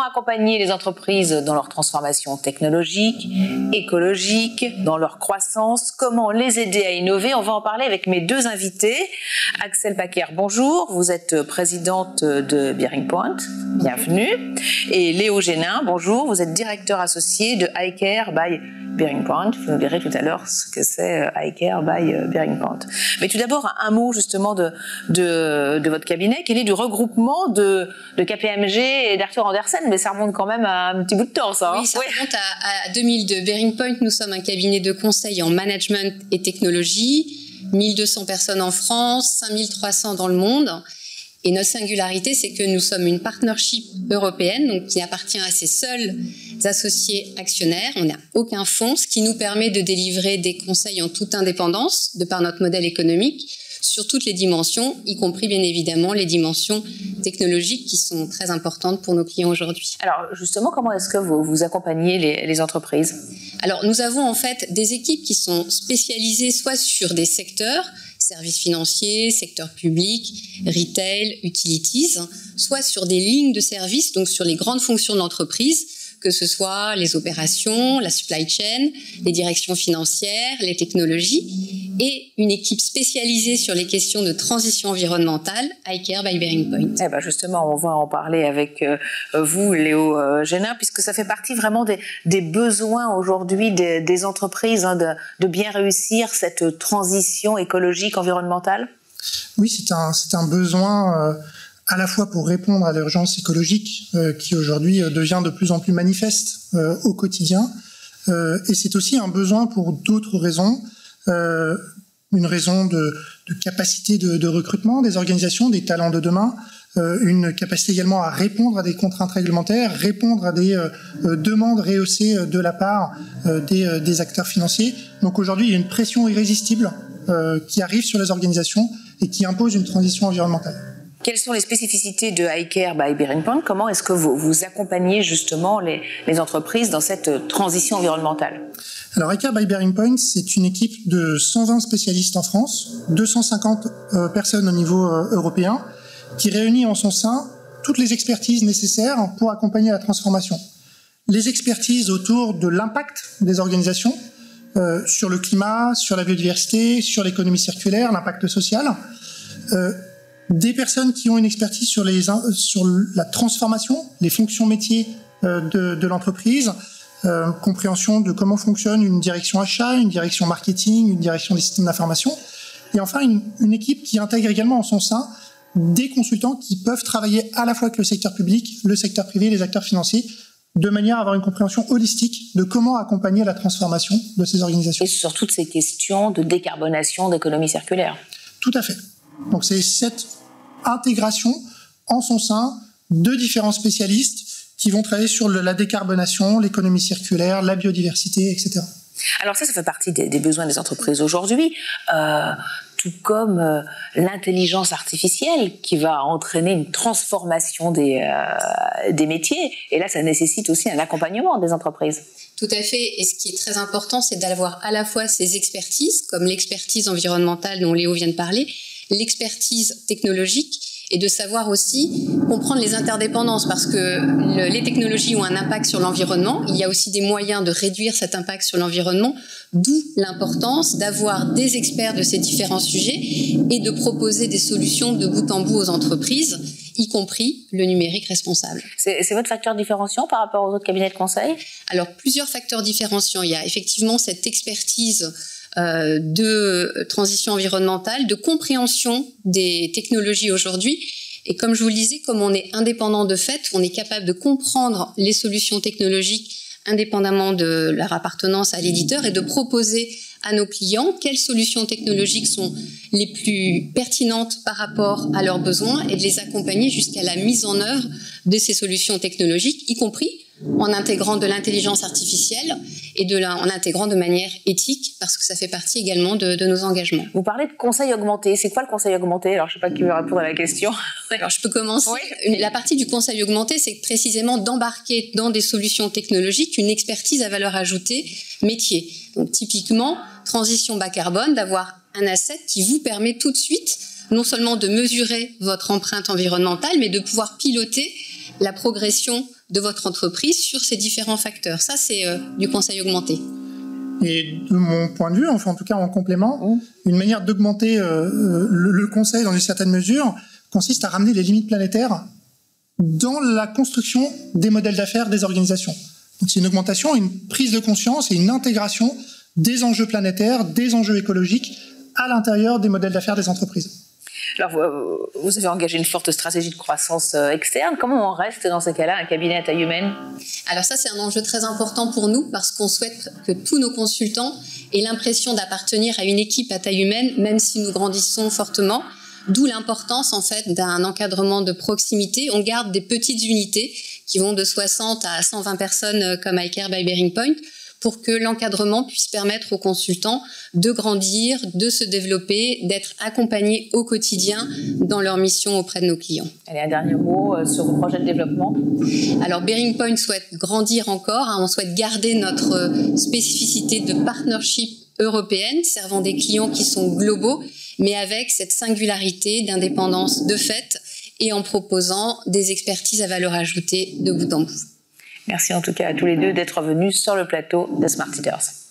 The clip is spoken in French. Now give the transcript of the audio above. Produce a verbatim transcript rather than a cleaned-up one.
accompagner les entreprises dans leur transformation technologique, écologique, dans leur croissance? Comment les aider à innover? On va en parler avec mes deux invités. Axel Packer, bonjour. Vous êtes présidente de Bearing Point. Bienvenue. Et Léo Génin, bonjour. Vous êtes directeur associé de iCare by Bearing Point. Vous nous direz tout à l'heure ce que c'est iCare by Bearing Point. Mais tout d'abord, un mot justement de, de, de votre cabinet, qui est du regroupement de, de K P M G et d'Arthur Andersen. Mais ça remonte quand même à un petit bout de temps, ça. Hein. Oui, ça oui. remonte à, à deux mille deux. Bearing Point, nous sommes un cabinet de conseil en management et technologie. mille deux cents personnes en France, cinq mille trois cents dans le monde. Et notre singularité, c'est que nous sommes une partnership européenne, donc qui appartient à ses seuls associés actionnaires. On n'a aucun fonds, ce qui nous permet de délivrer des conseils en toute indépendance, de par notre modèle économique, sur toutes les dimensions, y compris bien évidemment les dimensions technologiques qui sont très importantes pour nos clients aujourd'hui. Alors justement, comment est-ce que vous, vous accompagnez les, les entreprises? Alors nous avons en fait des équipes qui sont spécialisées soit sur des secteurs, services financiers, secteur public, retail, utilities, soit sur des lignes de services, donc sur les grandes fonctions de l'entreprise, que ce soit les opérations, la supply chain, les directions financières, les technologies, et une équipe spécialisée sur les questions de transition environnementale, iCare by Bearing Point. Eh ben justement, on va en parler avec euh, vous, Léo euh, Génin, puisque ça fait partie vraiment des, des besoins aujourd'hui des, des entreprises, hein, de, de bien réussir cette transition écologique, environnementale. Oui, c'est un, c'est un besoin... Euh à la fois pour répondre à l'urgence écologique euh, qui aujourd'hui euh, devient de plus en plus manifeste euh, au quotidien. Euh, et c'est aussi un besoin pour d'autres raisons, euh, une raison de, de capacité de, de recrutement des organisations, des talents de demain, euh, une capacité également à répondre à des contraintes réglementaires, répondre à des euh, euh, demandes rehaussées de la part euh, des, euh, des acteurs financiers. Donc aujourd'hui, il y a une pression irrésistible euh, qui arrive sur les organisations et qui impose une transition environnementale. Quelles sont les spécificités de iCare by Bearing Point? Comment est-ce que vous, vous accompagnez justement les, les entreprises dans cette transition environnementale? Alors iCare by Bearing Point, c'est une équipe de cent vingt spécialistes en France, deux cent cinquante euh, personnes au niveau euh, européen, qui réunit en son sein toutes les expertises nécessaires pour accompagner la transformation. Les expertises autour de l'impact des organisations euh, sur le climat, sur la biodiversité, sur l'économie circulaire, l'impact social, euh, des personnes qui ont une expertise sur, les, sur la transformation, les fonctions métiers de, de l'entreprise, euh, compréhension de comment fonctionne une direction achat, une direction marketing, une direction des systèmes d'information, et enfin une, une équipe qui intègre également en son sein des consultants qui peuvent travailler à la fois avec le secteur public, le secteur privé, les acteurs financiers, de manière à avoir une compréhension holistique de comment accompagner la transformation de ces organisations. Et sur toutes ces questions de décarbonation, d'économie circulaire. Tout à fait. Donc c'est cette intégration en son sein de différents spécialistes qui vont travailler sur le, la décarbonation, l'économie circulaire, la biodiversité, et cetera. Alors ça, ça fait partie des, des besoins des entreprises aujourd'hui, euh, tout comme euh, l'intelligence artificielle qui va entraîner une transformation des, euh, des métiers. Et là, ça nécessite aussi un accompagnement des entreprises. Tout à fait. Et ce qui est très important, c'est d'avoir à la fois ces expertises, comme l'expertise environnementale dont Léo vient de parler, l'expertise technologique, et de savoir aussi comprendre les interdépendances, parce que le, les technologies ont un impact sur l'environnement. Il y a aussi des moyens de réduire cet impact sur l'environnement, d'où l'importance d'avoir des experts de ces différents sujets et de proposer des solutions de bout en bout aux entreprises, y compris le numérique responsable. C'est, c'est votre facteur différenciant par rapport aux autres cabinets de conseil? Alors, plusieurs facteurs différenciants. Il y a effectivement cette expertise Euh, de transition environnementale, de compréhension des technologies aujourd'hui. Et comme je vous le disais, comme on est indépendant de fait, on est capable de comprendre les solutions technologiques indépendamment de leur appartenance à l'éditeur et de proposer à nos clients quelles solutions technologiques sont les plus pertinentes par rapport à leurs besoins et de les accompagner jusqu'à la mise en œuvre de ces solutions technologiques, y compris en intégrant de l'intelligence artificielle et de la, en l'intégrant de manière éthique, parce que ça fait partie également de, de nos engagements. Vous parlez de conseil augmenté. C'est quoi le conseil augmenté? Alors, je ne sais pas qui veut répondre à la question. Alors, je peux commencer. Oui. La partie du conseil augmenté, c'est précisément d'embarquer dans des solutions technologiques une expertise à valeur ajoutée métier. Donc, typiquement, transition bas carbone, d'avoir un asset qui vous permet tout de suite non seulement de mesurer votre empreinte environnementale, mais de pouvoir piloter la progression de votre entreprise sur ces différents facteurs. Ça, c'est euh, du conseil augmenté. Et de mon point de vue, enfin en tout cas en complément, mmh. une manière d'augmenter euh, le, le conseil dans une certaine mesure consiste à ramener les limites planétaires dans la construction des modèles d'affaires des organisations. Donc c'est une augmentation, une prise de conscience et une intégration des enjeux planétaires, des enjeux écologiques à l'intérieur des modèles d'affaires des entreprises. Alors, vous, vous avez engagé une forte stratégie de croissance externe. Comment on reste dans ces cas-là un cabinet à taille humaine? Alors ça, c'est un enjeu très important pour nous parce qu'on souhaite que tous nos consultants aient l'impression d'appartenir à une équipe à taille humaine, même si nous grandissons fortement. D'où l'importance en fait d'un encadrement de proximité. On garde des petites unités qui vont de soixante à cent vingt personnes comme iCare by BearingPoint, pour que l'encadrement puisse permettre aux consultants de grandir, de se développer, d'être accompagnés au quotidien dans leur mission auprès de nos clients. Allez, un dernier mot sur vos projets de développement. Alors, BearingPoint souhaite grandir encore. Hein, on souhaite garder notre spécificité de partnership européenne, servant des clients qui sont globaux, mais avec cette singularité d'indépendance de fait et en proposant des expertises à valeur ajoutée de bout en bout. Merci en tout cas à tous les deux d'être venus sur le plateau de Smart Leaders.